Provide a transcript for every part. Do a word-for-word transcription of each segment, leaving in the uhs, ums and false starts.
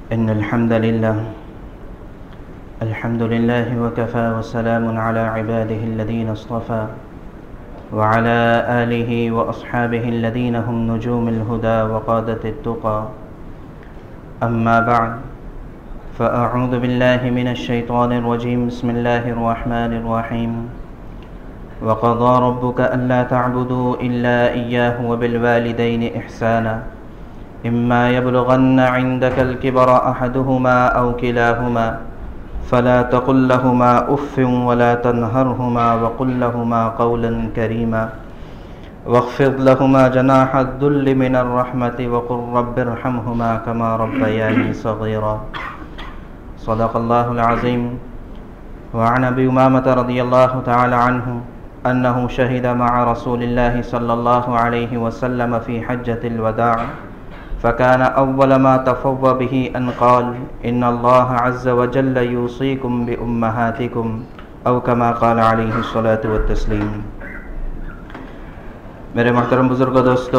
إن الحمد لله الحمد لله وكفى وسلام على عباده الذين اصطفى وعلى آله وأصحابه الذين هم نجوم الهدى وقادة التقى. أما بعد، فأعوذ بالله من الشيطان الرجيم. بسم الله الرحمن الرحيم. وقضى ربك ألا تعبدوا إلا إياه وبالوالدين إحسانا إما يبلغن عندك الكبر أحدهما أو كلاهما فلا تقل لهما أف ولا تنهرهما وقل لهما قولا كريما واخفض لهما جناح الذل من الرحمة وقل رب ارحمهما كما ربياني صغيرا. صدق الله العظيم. وعن أبي أمامة رضي الله تعالى عنه أنه شهد مع رسول الله صلى الله عليه وسلم في حجة الوداع فكان أول ما تفوّ به أن قال إن الله عز وجل يوصيكم بأمهاتكم أو كما قال عليه الصلاة والتسليم. میرے محترم بزرگوں دوستو،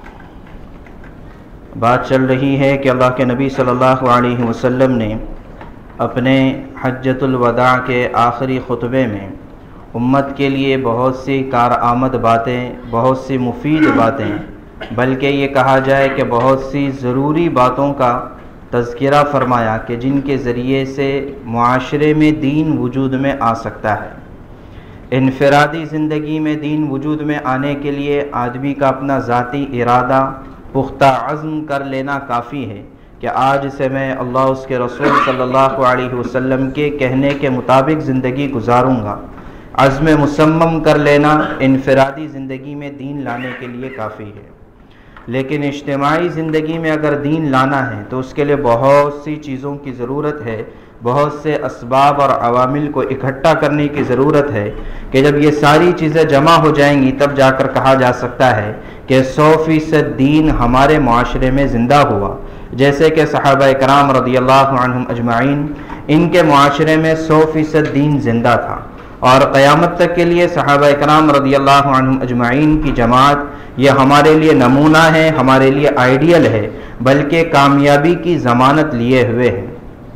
بات چل رہی ہے کہ اللہ کے نبی صلی اللہ علیہ وسلم نے اپنے حجۃ الوداع کے آخری خطبے میں امت کے لیے بہت سی کارآمد باتیں، بہت سی مفید باتیں، بلکہ یہ کہا جائے کہ بہت سی ضروری باتوں کا تذکرہ فرمایا کہ جن کے ذریعے سے معاشرے میں دین وجود میں آ سکتا ہے. انفرادی زندگی میں دین وجود میں آنے کے لیے آدمی کا اپنا ذاتی ارادہ پختہ عزم کر لینا کافی ہے کہ آج سے میں اللہ اس کے رسول صلی اللہ علیہ وسلم کے کہنے کے مطابق زندگی گزاروں گا. عزم مصمم کر لینا انفرادی زندگی میں دین لانے کے لیے کافی ہے. لیکن اجتماعی زندگی میں اگر دین لانا ہے تو اس کے لیے بہت سی چیزوں کی ضرورت ہے، بہت سے اسباب اور عوامل کو اکٹھا کرنے کی ضرورت ہے کہ جب یہ ساری چیزیں جمع ہو جائیں گی تب جا کر کہا جا سکتا ہے کہ سو فیصد دین ہمارے معاشرے میں زندہ ہوا. جیسے کہ صحابہ کرام رضی اللہ عنہم اجمعین، ان کے معاشرے میں سو فیصد دین زندہ تھا، اور قیامت تک کے لیے صحابہ کرام رضی اللہ عنہم اجمعین کی جماعت یہ ہمارے لیے نمونہ ہے، ہمارے لیے آئیڈیل ہے، بلکہ کامیابی کی ضمانت لیے ہوئے ہیں.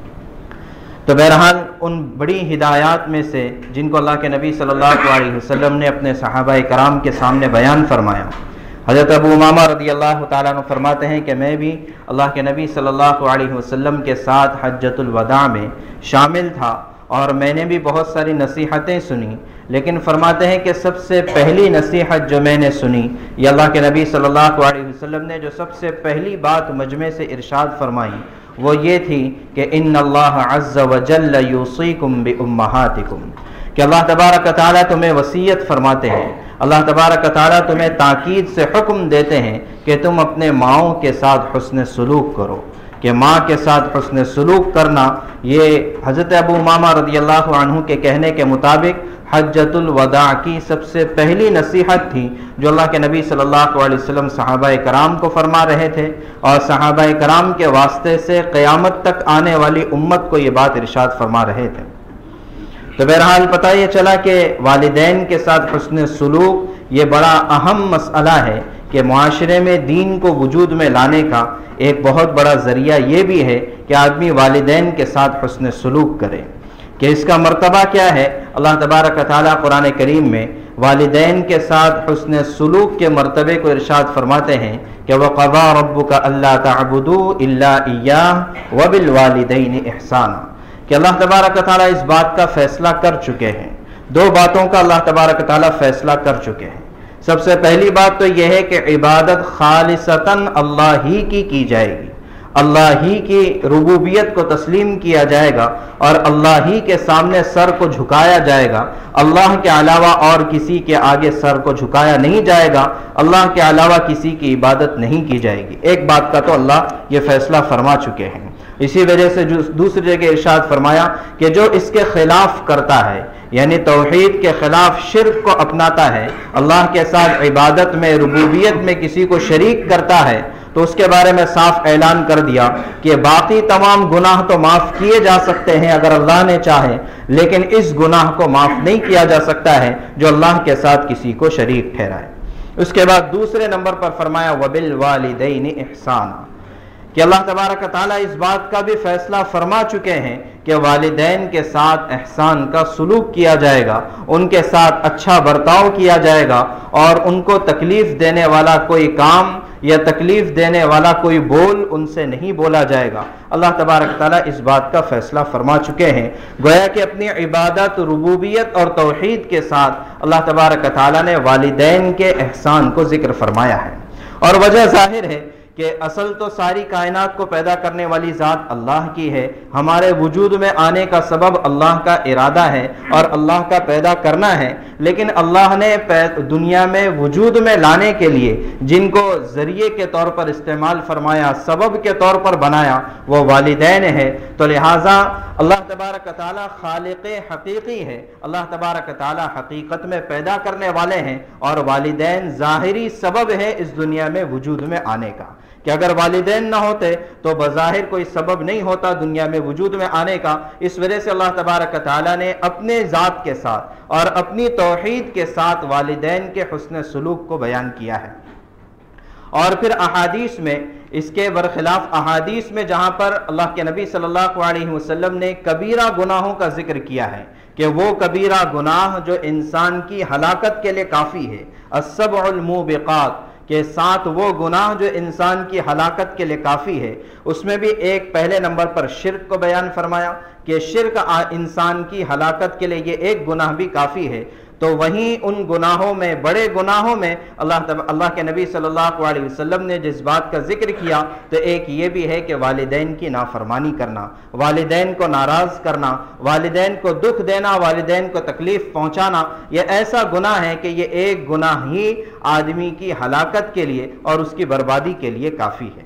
تو بہرحال ان بڑی ہدایات میں سے جن کو اللہ کے نبی صلی اللہ علیہ وسلم نے اپنے صحابہ کرام کے سامنے بیان فرمایا، حضرت ابو امامہ رضی اللہ تعالیٰ عنہ فرماتے ہیں کہ میں بھی اللہ کے نبی صلی اللہ علیہ وسلم کے ساتھ حجۃ الوداع میں شامل تھا اور میں نے بھی بہت ساری نصیحتیں سنی، لیکن فرماتے ہیں کہ سب سے پہلی نصیحت جو میں نے سنی، یہ اللہ کے نبی صلی اللہ علیہ وسلم نے جو سب سے پہلی بات مجمع سے ارشاد فرمائی وہ یہ تھی کہ ان اللہ عز وجل یوصیکم بامہاتکم، کہ اللہ تبارک و تعالیٰ تمہیں وصیت فرماتے ہیں، اللہ تبارک و تعالیٰ تمہیں تاکید سے حکم دیتے ہیں کہ تم اپنے ماؤں کے ساتھ حسن سلوک کرو. کہ ماں کے ساتھ حسن سلوک کرنا یہ حضرت ابو امامہ رضی اللہ عنہ کے کہنے کے مطابق حجۃ الوداع کی سب سے پہلی نصیحت تھی جو اللہ کے نبی صلی اللہ علیہ وسلم صحابہ کرام کو فرما رہے تھے، اور صحابہ کرام کے واسطے سے قیامت تک آنے والی امت کو یہ بات ارشاد فرما رہے تھے. تو بہرحال پتہ یہ چلا کہ والدین کے ساتھ حسن سلوک یہ بڑا اہم مسئلہ ہے کہ معاشرے میں دین کو وجود میں لانے کا ایک بہت بڑا ذریعہ یہ بھی ہے کہ آدمی والدین کے ساتھ حسن سلوک کرے. کہ اس کا مرتبہ کیا ہے؟ اللہ تبارک و تعالیٰ قرآن کریم میں والدین کے ساتھ حسن سلوک کے مرتبے کو ارشاد فرماتے ہیں کہ وَقَضَىٰ رَبُّكَ أَلَّا تَعْبُدُوا إِلَّا إِيَّاهُ وَبِالْوَالِدَيْنِ إِحْسَانًا، کہ اللہ تبارک و تعالیٰ اس بات کا فیصلہ کر چکے ہیں، دو باتوں کا اللہ تبارک و تعالیٰ فیصلہ کر چکے ہیں. سب سے پہلی بات تو یہ ہے کہ عبادت خالصتاً اللہ ہی کی کی جائے گی، اللہ ہی کی ربوبیت کو تسلیم کیا جائے گا اور اللہ ہی کے سامنے سر کو جھکایا جائے گا. اللہ کے علاوہ اور کسی کے آگے سر کو جھکایا نہیں جائے گا، اللہ کے علاوہ کسی کی عبادت نہیں کی جائے گی. ایک بات کا تو اللہ یہ فیصلہ فرما چکے ہیں. اسی وجہ سے دوسری جگہ ارشاد فرمایا کہ جو اس کے خلاف کرتا ہے، یعنی توحید کے خلاف شرک کو اپناتا ہے، اللہ کے ساتھ عبادت میں ربوبیت میں کسی کو شریک کرتا ہے، تو اس کے بارے میں صاف اعلان کر دیا کہ باقی تمام گناہ تو معاف کیے جا سکتے ہیں اگر اللہ نے چاہے، لیکن اس گناہ کو معاف نہیں کیا جا سکتا ہے جو اللہ کے ساتھ کسی کو شریک ٹھہرائے. اس کے بعد دوسرے نمبر پر فرمایا وَبِالْوَالِدَيْنِ إِحْسَانًا، کہ اللہ تبارک تعالیٰ اس بات کا بھی فیصلہ فرما چکے ہیں کہ والدین کے ساتھ احسان کا سلوک کیا جائے گا، ان کے ساتھ اچھا برتاؤ کیا جائے گا، اور ان کو تکلیف دینے والا کوئی کام یا تکلیف دینے والا کوئی بول ان سے نہیں بولا جائے گا۔ اللہ تبارک تعالیٰ اس بات کا فیصلہ فرما چکے ہیں، گویا کہ اپنی عبادت، ربوبیت اور توحید کے ساتھ اللہ تبارک تعالیٰ نے والدین کے احسان کو ذکر فرمایا ہے۔ اور وجہ ظاہر ہے کہ اصل تو ساری کائنات کو پیدا کرنے والی ذات اللہ کی ہے، ہمارے وجود میں آنے کا سبب اللہ کا ارادہ ہے اور اللہ کا پیدا کرنا ہے، لیکن اللہ نے دنیا میں وجود میں لانے کے لیے جن کو ذریعے کے طور پر استعمال فرمایا، سبب کے طور پر بنایا، وہ والدین ہے۔ تو لہٰذا اللہ تبارک تعالیٰ خالق حقیقی ہے، اللہ تبارک تعالیٰ حقیقت میں پیدا کرنے والے ہیں، اور والدین ظاہری سبب ہے اس دنیا میں وجود میں آنے کا، کہ اگر والدین نہ ہوتے تو بظاہر کوئی سبب نہیں ہوتا دنیا میں وجود میں آنے کا۔ اس وجہ سے اللہ تبارک تعالیٰ نے اپنے ذات کے ساتھ اور اپنی توحید کے ساتھ والدین کے حسن سلوک کو بیان کیا ہے۔ اور پھر احادیث میں اس کے برخلاف احادیث میں جہاں پر اللہ کے نبی صلی اللہ علیہ وسلم نے کبیرہ گناہوں کا ذکر کیا ہے کہ وہ کبیرہ گناہ جو انسان کی ہلاکت کے لیے کافی ہے، السبع الموبقات، کہ ساتھ وہ گناہ جو انسان کی ہلاکت کے لیے کافی ہے، اس میں بھی ایک پہلے نمبر پر شرک کو بیان فرمایا کہ شرک انسان کی ہلاکت کے لیے یہ ایک گناہ بھی کافی ہے۔ تو وہیں ان گناہوں میں، بڑے گناہوں میں اللہ تب اللہ کے نبی صلی اللہ علیہ وسلم نے جس بات کا ذکر کیا تو ایک یہ بھی ہے کہ والدین کی نافرمانی کرنا، والدین کو ناراض کرنا، والدین کو دکھ دینا، والدین کو تکلیف پہنچانا، یہ ایسا گناہ ہے کہ یہ ایک گناہ ہی آدمی کی ہلاکت کے لیے اور اس کی بربادی کے لیے کافی ہے۔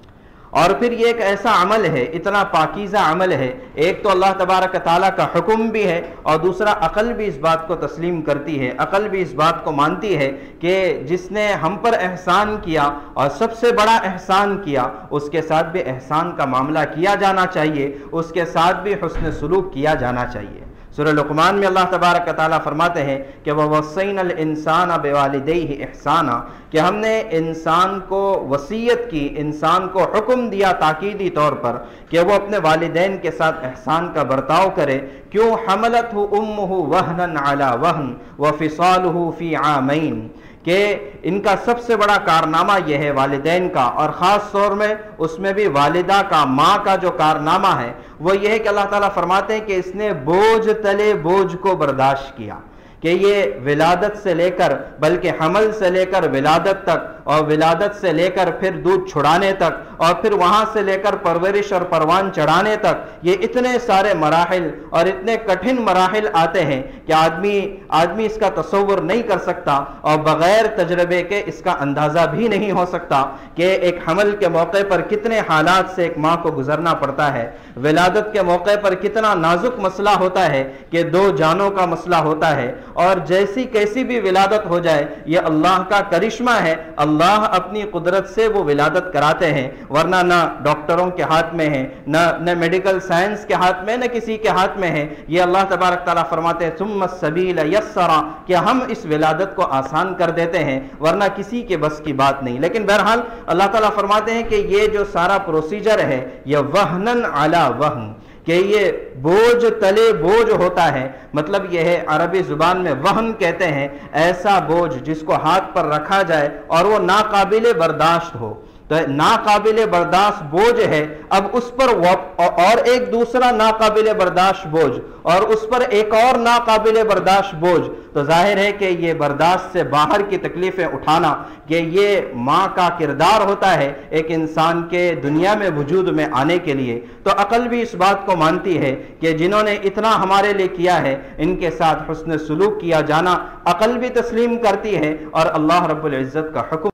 اور پھر یہ ایک ایسا عمل ہے، اتنا پاکیزہ عمل ہے، ایک تو اللہ تبارک تعالیٰ کا حکم بھی ہے اور دوسرا عقل بھی اس بات کو تسلیم کرتی ہے، عقل بھی اس بات کو مانتی ہے کہ جس نے ہم پر احسان کیا اور سب سے بڑا احسان کیا، اس کے ساتھ بھی احسان کا معاملہ کیا جانا چاہیے، اس کے ساتھ بھی حسن سلوک کیا جانا چاہیے۔ سورہ لقمان میں اللہ تبارک تعالیٰ فرماتے ہیں کہ وَوَصَّيْنَا الْإِنسَانَ بِوَالِدَيْهِ احسانا، کہ ہم نے انسان کو وصیت کی، انسان کو حکم دیا تاکیدی طور پر کہ وہ اپنے والدین کے ساتھ احسان کا برتاؤ کرے۔ کیوں؟ حملتہ امہ وہنا علی وہن وفصالہ فی عامین، کہ ان کا سب سے بڑا کارنامہ یہ ہے والدین کا، اور خاص طور میں اس میں بھی والدہ کا، ماں کا جو کارنامہ ہے وہ یہ ہے کہ اللہ تعالیٰ فرماتے ہیں کہ اس نے بوجھ تلے بوجھ کو برداشت کیا، کہ یہ ولادت سے لے کر، بلکہ حمل سے لے کر ولادت تک، اور ولادت سے لے کر پھر دودھ چھڑانے تک، اور پھر وہاں سے لے کر پرورش اور پروان چڑھانے تک، یہ اتنے سارے مراحل اور اتنے کٹھن مراحل آتے ہیں کہ آدمی آدمی اس کا تصور نہیں کر سکتا، اور بغیر تجربے کے اس کا اندازہ بھی نہیں ہو سکتا کہ ایک حمل کے موقع پر کتنے حالات سے ایک ماں کو گزرنا پڑتا ہے، ولادت کے موقع پر کتنا نازک مسئلہ ہوتا ہے کہ دو جانوں کا مسئلہ ہوتا ہے، اور جیسی کیسی بھی ولادت ہو جائے یہ اللہ کا کرشمہ ہے، اللہ اپنی قدرت سے وہ ولادت کراتے ہیں، ورنہ نہ ڈاکٹروں کے ہاتھ میں ہے، نہ نہ میڈیکل سائنس کے ہاتھ میں، نہ کسی کے ہاتھ میں ہے۔ یہ اللہ تبارک تعالیٰ فرماتے ہیں ثم السبیل یسرا، کہ ہم اس ولادت کو آسان کر دیتے ہیں، ورنہ کسی کے بس کی بات نہیں۔ لیکن بہرحال اللہ تعالیٰ فرماتے ہیں کہ یہ جو سارا پروسیجر ہے یہ وہنن علی وہن، کہ یہ بوجھ تلے بوجھ ہوتا ہے، مطلب یہ ہے عربی زبان میں وہن کہتے ہیں ایسا بوجھ جس کو ہاتھ پر رکھا جائے اور وہ ناقابل برداشت ہو، تو ناقابل برداشت بوجھ ہے، اب اس پر اور ایک دوسرا ناقابل برداشت بوجھ، اور اس پر ایک اور ناقابل برداشت بوجھ، تو ظاہر ہے کہ یہ برداشت سے باہر کی تکلیفیں اٹھانا، کہ یہ ماں کا کردار ہوتا ہے ایک انسان کے دنیا میں وجود میں آنے کے لیے۔ تو عقل بھی اس بات کو مانتی ہے کہ جنہوں نے اتنا ہمارے لیے کیا ہے ان کے ساتھ حسن سلوک کیا جانا عقل بھی تسلیم کرتی ہے، اور اللہ رب العزت کا حکم